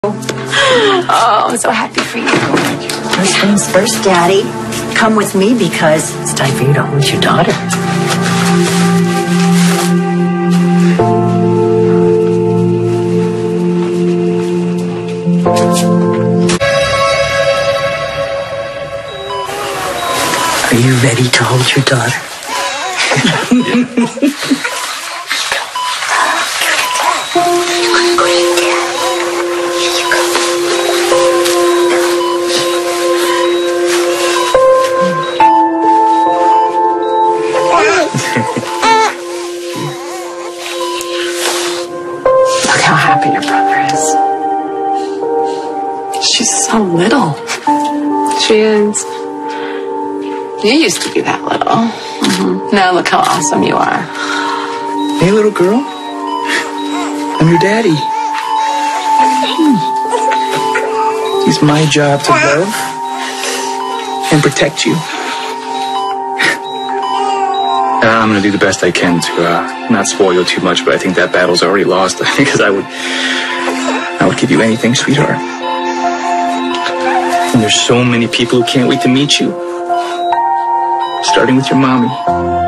Oh, I'm so happy for you. First things first, Daddy. Come with me because it's time for you to hold your daughter. Are you ready to hold your daughter? Look how happy your brother is. She's so little. She is. You used to be that little. Now look how awesome you are. Hey, little girl. I'm your daddy. It's my job to love and protect you. I'm going to do the best I can to not spoil you too much, but I think that battle's already lost because I would give you anything, sweetheart. And there's so many people who can't wait to meet you, starting with your mommy.